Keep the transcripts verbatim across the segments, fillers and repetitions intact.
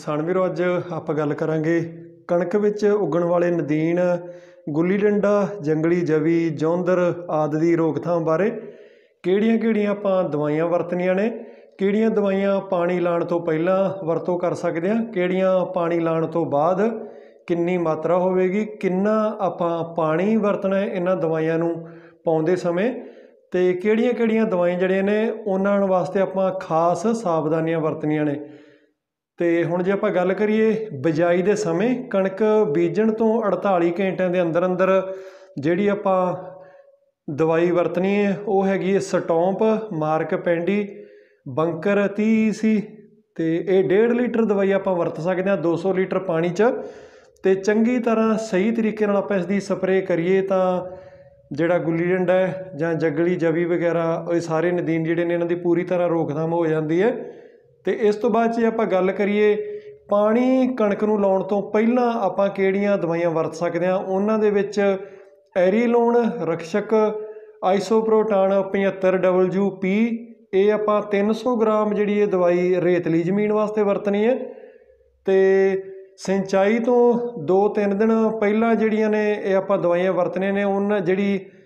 किसान वीरो अज आप गल करांगे कणक विच उगण वाले नदीन गुल्ली डंडा जंगली जवी जौंदर आदि की रोकथाम बारे किहड़ियां किहड़ियां आपां दवाइयां वरतनियां ने किहड़ियां दवाइयां पानी लाउण तो पहलां वरतों कर सकदे हां किहड़ियां पानी लाउण तो बाद किन्नी मात्रा होवेगी किन्ना आपां पानी वरतना है इन्हां दवाइयां नूं पाउंदे समय ते किहड़ियां किहड़ियां दवाइयां जिहड़ियां ने उन्हां वास्ते आपां खास सावधानियां वरतनियां ने। तो हुण जे आपां गल करिए बिजाई के समय कणक बीजण तो अड़ताली घंटिया के अंदर अंदर जिहड़ी आपां दवाई वरतनी है वो हैगी स्टोंप मार्क पैंडी बंकर तीह ई सी तो ये डेढ़ लीटर दवाई आपां वरत सकते हैं दो सौ लीटर पानी च ते चंगी तरह सही तरीके नाल आपां इसदी स्प्रे करिए तां जिहड़ा गुल्ली डंडा है जां जंगली जवी वगैरह ये सारे नदीन जिहड़े ने इन्हां दी पूरी तरह रोकथाम हो जाती है। तो इस तो बाद जे आपां गल करिए पानी कणक नूं लाउण तो पहलां आपां किहड़ियां दवाइयां वरत सकदे हां उन्हां दे विच एरीलोन रक्षक आइसोप्रोटान पचहत्तर डबलयू पी ये आपां तीन सौ ग्राम जिहड़ी ये दवाई रेतली जमीन वास्ते वरतनी है। तो सिंचाई तो दो तीन दिन पहलां जिहड़ियां ने ये आपां दवाइयां वरतने ने उन्हां जिहड़ी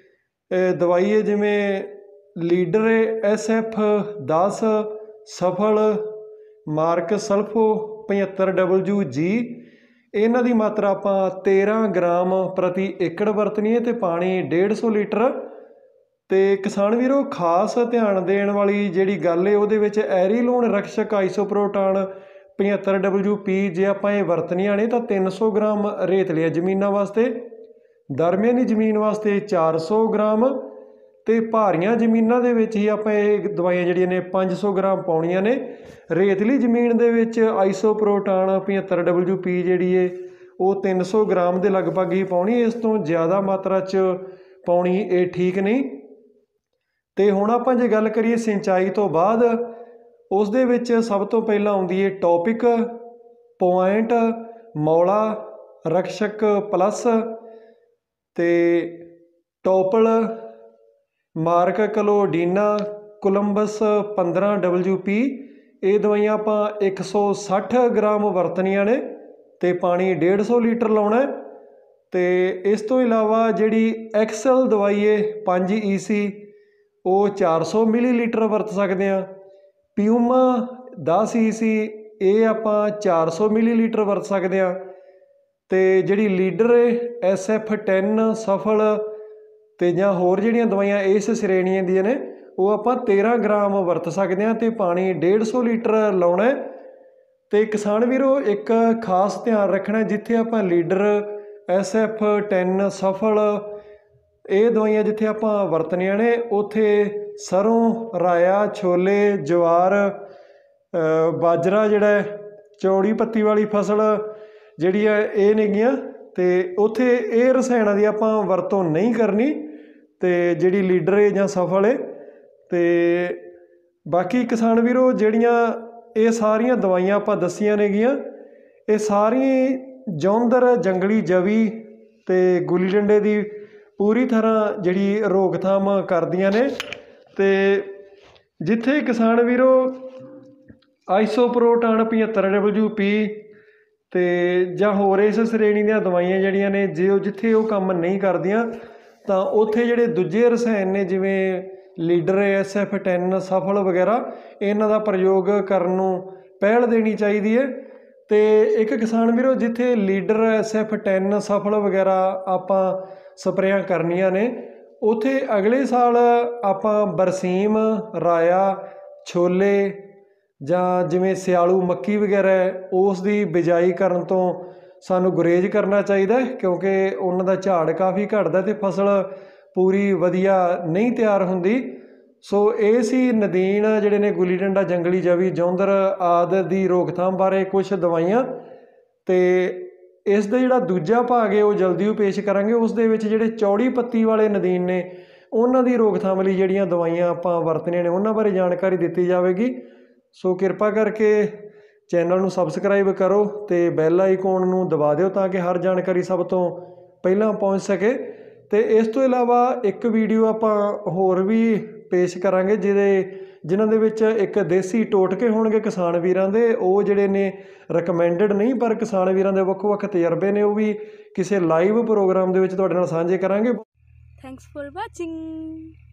दवाई है जिवें लीडर एस एफ दस सफल मार्क सल्फो पचहत्तर डबलयू जी इन्हां दी मात्रा आपां तेरह ग्राम प्रति एकड़ वरतनी है तो पानी डेढ़ सौ लीटर। तो किसान वीरो खास ध्यान देण वाली जिहड़ी गल है उहदे विच एरीलोन रक्षक आइसोप्रोटान पचहत्तर डबलयू पी जे आपां ये वरतनियां ने तां तीन सौ ग्राम रेतलिया जमीनां वास्ते दरमियानी जमीन वास्ते चार सौ ग्राम तो भारियां जमीनां दे विच ही आपां ये दवाइयां जिहड़ियां ने पाँच सौ ग्राम पाउणियां ने। रेतली जमीन दे विच आइसोप्रोटान पचहत्तर डबलयू पी जिहड़ी है वो तीन सौ ग्राम के लगभग ही पाउणी इस तो ज़्यादा मात्रा च पाउणी ये ठीक नहीं। तो हुण आपां जे गल करिए सिंचाई तो बाद उस दे विच सब तो पहला आउंदी है टॉपिक पॉइंट मौला रक्षक प्लस ते टॉपल मार्क कलोडीना कोलंबस पंद्रह डबलयू पी ये दवाइयां आपां एक सौ सठ ग्राम वरतनियां ने ते पानी डेढ़ सौ लीटर लाउणा है। तो इस तो इलावा जिहड़ी एक्सल दवाई है पाँच ई सी वो चार सौ मिली लीटर वरत सकते हैं। प्यूमा दस ई सी ये आपां चार सौ मिली लीटर वरत सकते हैं। तो जिहड़ी लीडर एस एफ टेन सफल तो जां होर जिहड़ियां दवाइयां इस श्रेणियां दियां ने वो आपां तेरह ग्राम वरत सकते हैं तो पानी डेढ़ सौ लीटर लाउणा है। तो किसान वीरो एक खास ध्यान रखना जिथे आपां लीडर एस एफ टेन सफल ये दवाइयां जिथे आपां वरतनियां ने उत्थे सरों राया छोले जवार बाजरा जिहड़ा चौड़ी पत्ती वाली फसल जिहड़ी है ये नेगियां ते उत्थे ये रसायणां दी आपां वरतों नहीं करनी ते जिहड़ी लीडर है जां सफल है। ते बाकी किसान वीरो जिहड़ियां ये सारियां दवाइयां आपां दस्सियां नेगियां ये सारी जौंदर जंगली जवी ते गुल्ली डंडे दी पूरी तरह जिहड़ी रोकथाम करदियां ने। ते जिथे किसान वीरो आइसोप्रोटान पचहत्तर डबलयू पी ते जां होर इस श्रेणी दी दवाइयां जिहड़ियां ने जे जिथे वो काम नहीं करदियां तां उत्थे जिहड़े दूजे रसायन ने जिवें लीडर एस एफ टेन सफल वगैरह इन्हां दा प्रयोग करन नूं पहल देनी चाहिदी है। तो एक किसान वीरो जिथे लीडर एस एफ टेन सफल वगैरह आपां स्प्रेयां करनियां ने उत्थे अगले साल आपां बरसीम राया छोले जां जिवें सियालू मक्की वगैरह उस दी बिजाई करन तो सानू गुरेज करना चाहिए क्योंकि उन्हां दा झाड़ काफ़ी घटदा ते फसल पूरी वधिया नहीं तैयार हुंदी। सो ये सी नदीन जिहड़े ने गुल्ली डंडा जंगली जवी जौंदर आदि दी रोकथाम बारे कुछ दवाइयां। तो इस दा जिहड़ा दूजा भाग है वो जल्दी ही पेश करांगे उस दे विच जिहड़े चौड़ी पत्ती वाले नदीन ने उन्हां दी रोकथाम लई जिहड़ियां दवाइयां आपां वरतनियां ने उन्हां बारे जानकारी दित्ती जावेगी। सो किरपा करके चैनल नूं सबसक्राइब करो तो बैल आइकॉन नूं दबा दिओ तां कि हर जानकारी सब तो पहलां पहुँच सके। तो इस तो इलावा एक वीडियो आपां होर भी पेश करांगे जिहदे ਜਿਨ੍ਹਾਂ ਦੇ ਵਿੱਚ ਇੱਕ ਦੇਸੀ ਟੋਟਕੇ ਹੋਣਗੇ ਕਿਸਾਨ ਵੀਰਾਂ ਦੇ, ਉਹ ਜਿਹੜੇ ਨੇ ਰਿਕਮੈਂਡਡ ਨਹੀਂ, ਪਰ ਕਿਸਾਨ ਵੀਰਾਂ ਦੇ ਵੱਖੋ ਵੱਖ ਤਜਰਬੇ ਨੇ, ਉਹ ਵੀ ਕਿਸੇ ਲਾਈਵ ਪ੍ਰੋਗਰਾਮ ਦੇ ਵਿੱਚ ਤੁਹਾਡੇ ਨਾਲ ਸਾਂਝੇ ਕਰਾਂਗੇ। Thanks for watching.